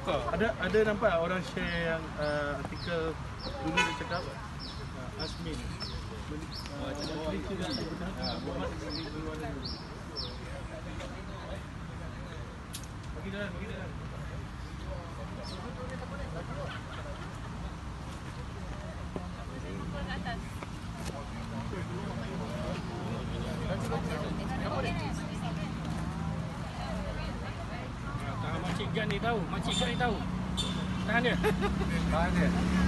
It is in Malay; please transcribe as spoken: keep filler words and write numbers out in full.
tukar. Ada ada nampak orang share yang uh, artikel dulu dia cakap uh, Azmin. Uh, cerita dan sebenarnya buat di luar negeri. Bagi jalan, bagi jalan. Tangan Makcik Gan ni tahu, Makcik Gan ni tahu. Tangan dia. Tangan dia.